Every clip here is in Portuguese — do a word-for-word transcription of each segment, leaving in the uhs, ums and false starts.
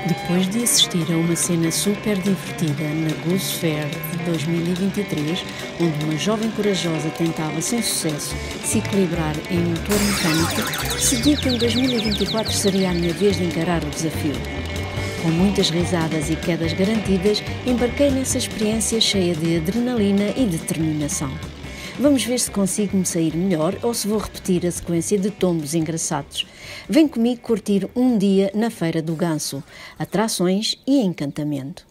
Depois de assistir a uma cena super divertida na Goose Fair de dois mil e vinte e três, onde uma jovem corajosa tentava sem sucesso se equilibrar em um motor mecânico, decidi que em dois mil e vinte e quatro seria a minha vez de encarar o desafio. Com muitas risadas e quedas garantidas, embarquei nessa experiência cheia de adrenalina e determinação. Vamos ver se consigo me sair melhor ou se vou repetir a sequência de tombos engraçados. Vem comigo curtir um dia na Feira do Ganso, atrações e encantamento.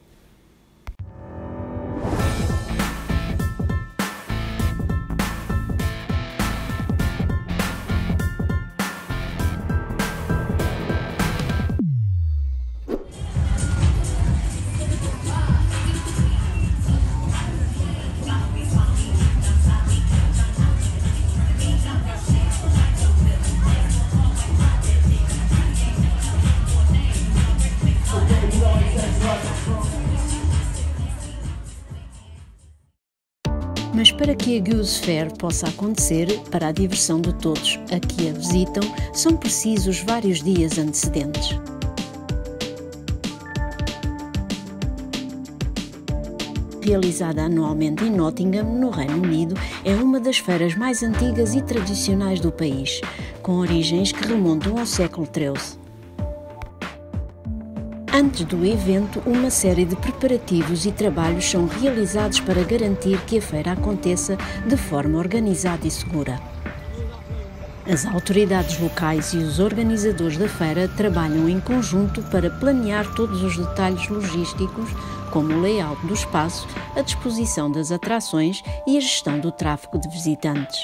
Mas para que a Goose Fair possa acontecer, para a diversão de todos a que a visitam, são precisos vários dias antecedentes. Realizada anualmente em Nottingham, no Reino Unido, é uma das feiras mais antigas e tradicionais do país, com origens que remontam ao século treze. Antes do evento, uma série de preparativos e trabalhos são realizados para garantir que a feira aconteça de forma organizada e segura. As autoridades locais e os organizadores da feira trabalham em conjunto para planear todos os detalhes logísticos, como o layout do espaço, a disposição das atrações e a gestão do tráfego de visitantes.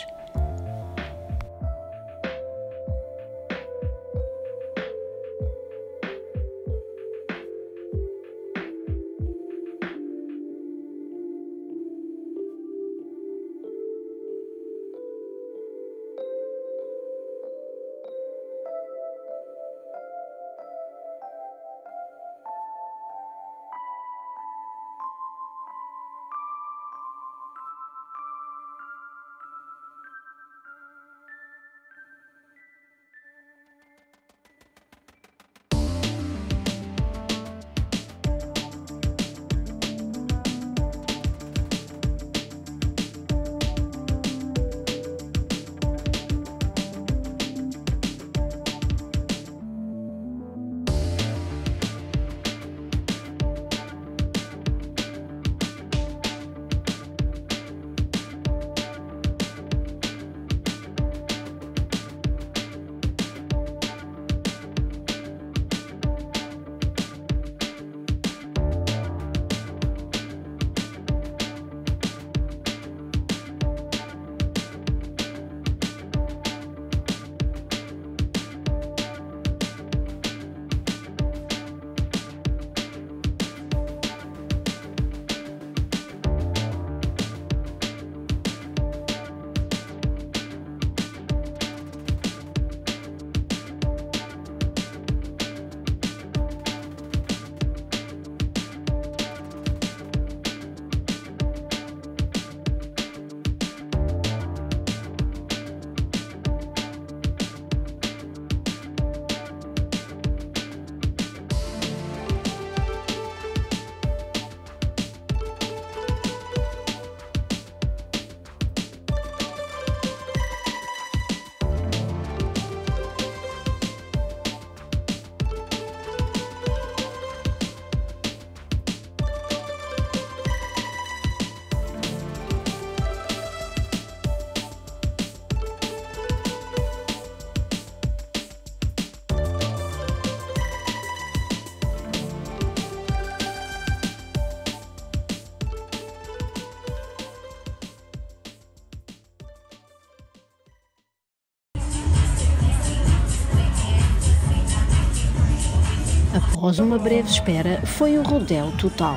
Após uma breve espera, foi o rodeo total.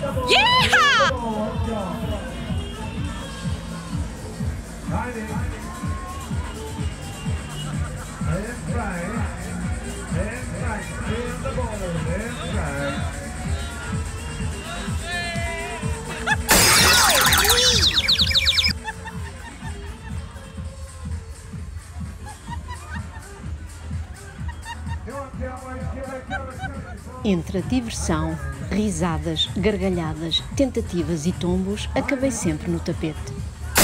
Yeah! Come on, Cowboys, get back, Cowboys, Cowboys. Entre a diversão, risadas, gargalhadas, tentativas e tombos, acabei sempre no tapete.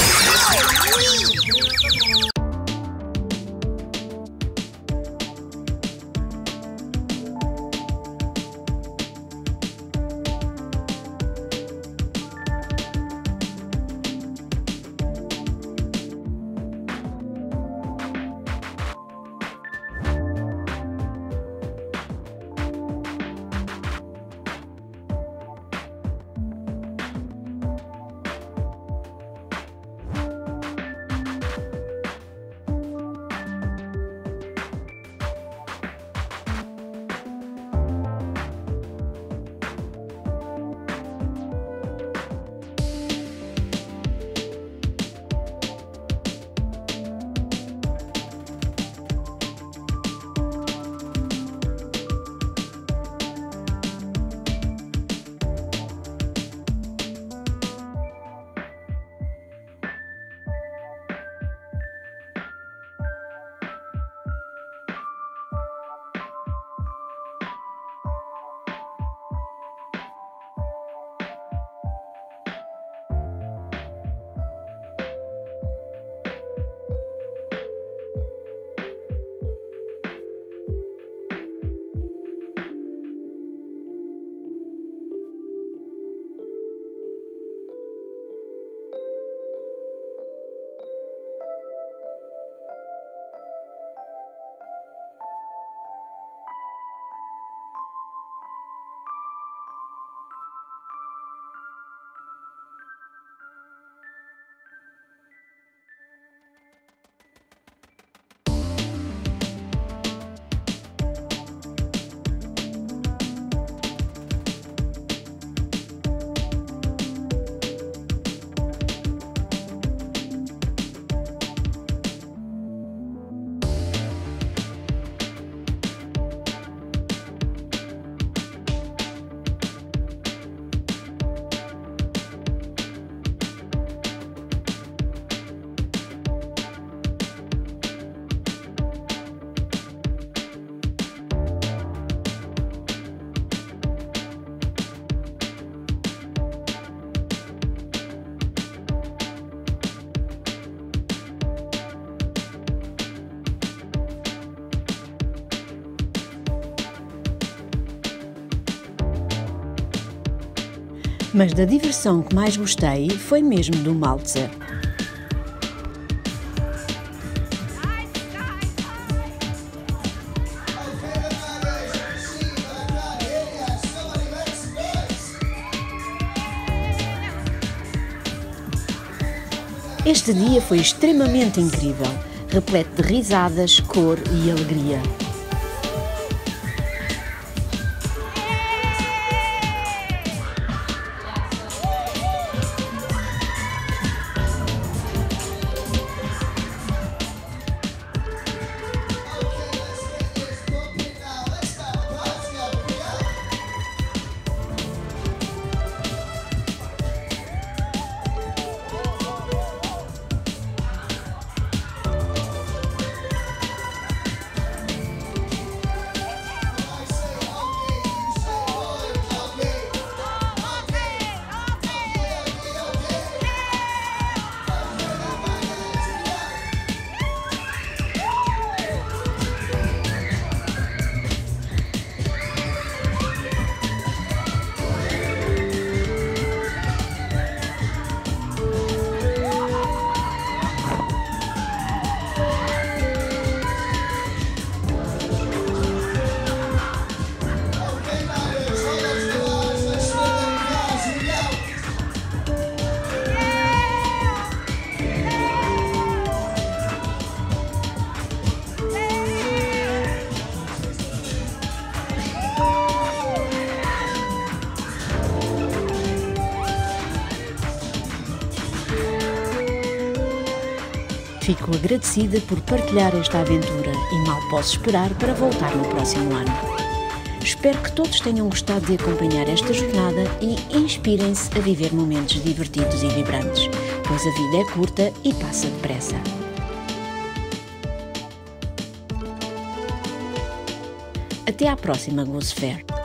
Mas da diversão que mais gostei foi mesmo do Maltzer. Este dia foi extremamente incrível, repleto de risadas, cor e alegria. Fico agradecida por partilhar esta aventura e mal posso esperar para voltar no próximo ano. Espero que todos tenham gostado de acompanhar esta jornada e inspirem-se a viver momentos divertidos e vibrantes, pois a vida é curta e passa depressa. Até à próxima Goose Fair!